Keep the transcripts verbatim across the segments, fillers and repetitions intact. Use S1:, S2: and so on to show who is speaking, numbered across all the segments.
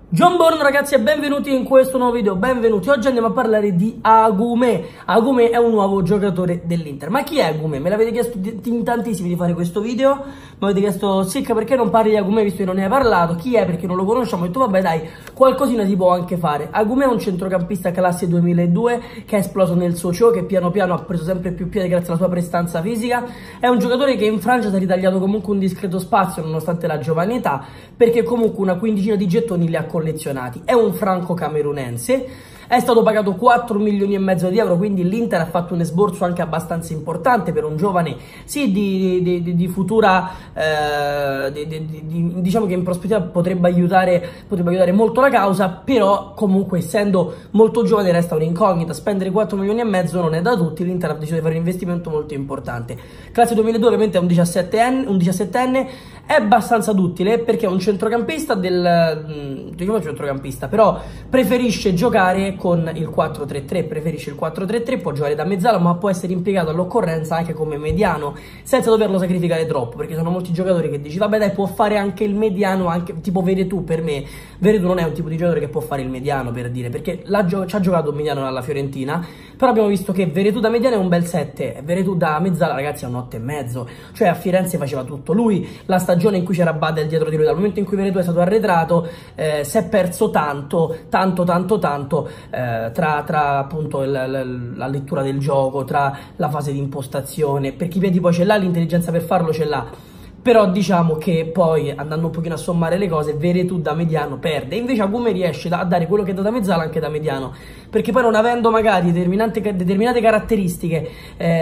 S1: Buongiorno ragazzi e benvenuti in questo nuovo video, benvenuti. Oggi andiamo a parlare di Agumé. Agumé è un nuovo giocatore dell'Inter. Ma chi è Agumé? Me l'avete chiesto in tantissimi di fare questo video. Mi avete chiesto, Sicca, perché non parli di Agumé visto che non ne hai parlato? Chi è? Perché non lo conosciamo? Ho detto, vabbè dai, qualcosina si può anche fare. Agumé è un centrocampista classe duemiladue che è esploso nel Sochaux, che piano piano ha preso sempre più piede grazie alla sua prestanza fisica. È un giocatore che in Francia si è ritagliato comunque un discreto spazio nonostante la giovane età, perché comunque una quindicina di gettoni li ha collezionati. È un franco-camerunense, è stato pagato quattro milioni e mezzo di euro, quindi l'Inter ha fatto un esborso anche abbastanza importante per un giovane, sì, di, di, di, di futura, eh, di, di, di, diciamo che in prospettiva potrebbe aiutare, potrebbe aiutare molto la causa, però comunque essendo molto giovane resta un'incognita. Spendere quattro milioni e mezzo non è da tutti, l'Inter ha deciso di fare un investimento molto importante. Classe duemiladue ovviamente è un diciassettenne, un diciassettenne, è abbastanza duttile perché è un centrocampista del, diciamo un centrocampista, però preferisce giocare con il quattro tre tre, preferisce il quattro tre tre, può giocare da mezzala ma può essere impiegato all'occorrenza anche come mediano senza doverlo sacrificare troppo, perché sono molti giocatori che dici vabbè dai, può fare anche il mediano, anche tipo Veretù. Per me Veretù non è un tipo di giocatore che può fare il mediano, per dire, perché gio ci ha giocato un mediano alla Fiorentina, però abbiamo visto che Veretù da mediano è un bel sette, Veretù da mezzala ragazzi è un otto e mezzo, cioè a Firenze faceva tutto lui. La stagione in cui c'era Badel dietro di lui, dal momento in cui Veretù è stato arretrato, eh, si è perso tanto, tanto, tanto, tanto eh, tra, tra appunto il, la, la lettura del gioco, tra la fase di impostazione, perché i piedi poi ce l'ha, l'intelligenza per farlo ce l'ha. Però diciamo che poi, andando un pochino a sommare le cose, Veretù da mediano perde. Invece Agumé riesce a dare quello che dà da mezzala anche da mediano, perché poi non avendo magari determinate caratteristiche,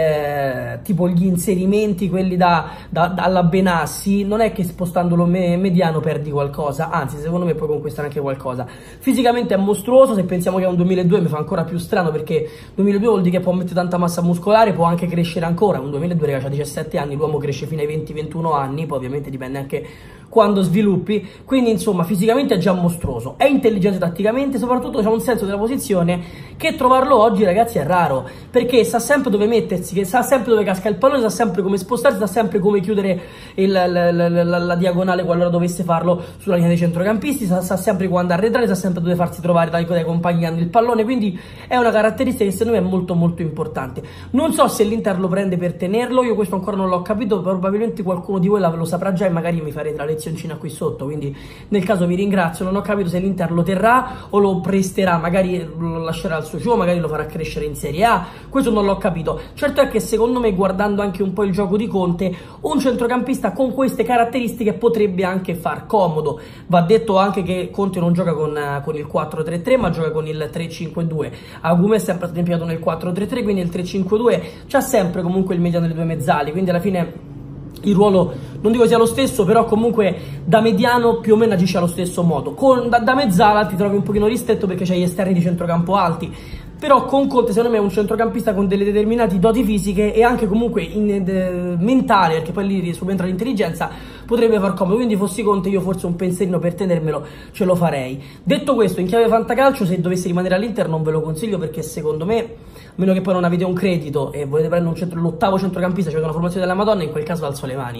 S1: eh, tipo gli inserimenti, quelli da, da, dalla Benassi, non è che spostandolo me, mediano perdi qualcosa, anzi secondo me puoi conquistare anche qualcosa. Fisicamente è mostruoso, se pensiamo che è un duemiladue mi fa ancora più strano, perché duemiladue vuol dire che può mettere tanta massa muscolare, può anche crescere ancora. Un duemiladue ragazzi ha diciassette anni, l'uomo cresce fino ai venti ventuno anni, poi ovviamente dipende anche quando sviluppi, quindi insomma fisicamente è già mostruoso, è intelligente tatticamente, soprattutto c'ha un senso della posizione che trovarlo oggi ragazzi è raro, perché sa sempre dove mettersi, che sa sempre dove casca il pallone, sa sempre come spostarsi, sa sempre come chiudere il, la, la, la, la, la diagonale qualora dovesse farlo sulla linea dei centrocampisti, sa, sa sempre quando arretrare, sa sempre dove farsi trovare dai, dai compagni che hanno il pallone, quindi è una caratteristica che secondo me è molto molto importante. Non so se l'Inter lo prende per tenerlo, io questo ancora non l'ho capito, probabilmente qualcuno di voi lo saprà già e magari mi farete la lezioncina qui sotto, quindi nel caso vi ringrazio. Non ho capito se l'Inter lo terrà o lo presterà, magari lo lascerà al Sochaux, magari lo farà crescere in Serie A, questo non l'ho capito. Certo è che secondo me, guardando anche un po' il gioco di Conte, un centrocampista con queste caratteristiche potrebbe anche far comodo. Va detto anche che Conte non gioca con, con il quattro tre tre ma gioca con il tre cinque due, Agumé è sempre stato impiegato nel quattro tre tre, quindi il tre cinque due c'ha sempre comunque il mediano delle due mezzali, quindi alla fine il ruolo non dico sia lo stesso, però comunque da mediano più o meno agisce allo stesso modo. Con, da, da mezzala ti trovi un pochino ristretto perché c'hai gli esterni di centrocampo alti, però con Conte secondo me è un centrocampista con delle determinate doti fisiche e anche comunque in, de, mentale, perché poi lì subentra l'intelligenza, potrebbe far comodo. Quindi fossi Conte io forse un pensierino per tenermelo ce lo farei. Detto questo, in chiave fantacalcio se dovesse rimanere all'Inter non ve lo consiglio, perché secondo me, a meno che poi non avete un credito e volete prendere un centro, l'ottavo centrocampista, cioè una formazione della Madonna, in quel caso alzo le mani.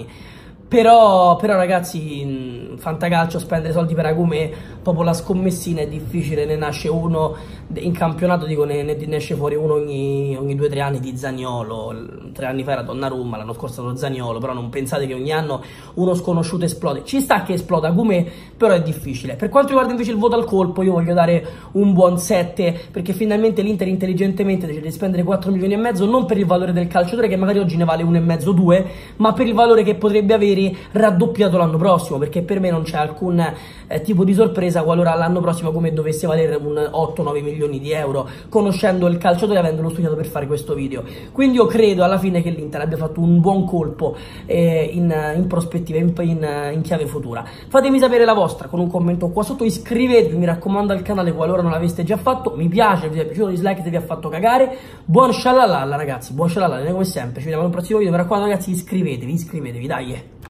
S1: Però, però ragazzi, in fantacalcio spendere soldi per Agumé, dopo la scommessina è difficile, ne nasce uno in campionato, dico ne, ne esce fuori uno ogni, ogni due o tre anni di Zaniolo. Tre anni fa era Donnarumma, l'anno scorso era Zaniolo, però non pensate che ogni anno uno sconosciuto esplode. Ci sta che esploda Agumé, però è difficile. Per quanto riguarda invece il voto al colpo, io voglio dare un buon sette, perché finalmente l'Inter intelligentemente decide di spendere quattro milioni e mezzo, non per il valore del calciatore che magari oggi ne vale uno e mezzo due, ma per il valore che potrebbe avere raddoppiato l'anno prossimo, perché per me non c'è alcun eh, tipo di sorpresa qualora l'anno prossimo come dovesse valere un otto nove milioni di euro, conoscendo il calciatore e avendolo studiato per fare questo video. Quindi io credo alla fine che l'Inter abbia fatto un buon colpo eh, in, in prospettiva, in, in, in chiave futura. Fatemi sapere la vostra con un commento qua sotto, iscrivetevi mi raccomando al canale qualora non l'aveste già fatto, mi piace, se vi è piaciuto, dislike se vi ha fatto cagare, buon scialala ragazzi, buon scialala come sempre, ci vediamo in un prossimo video, mi raccomando ragazzi iscrivetevi, iscrivetevi dai.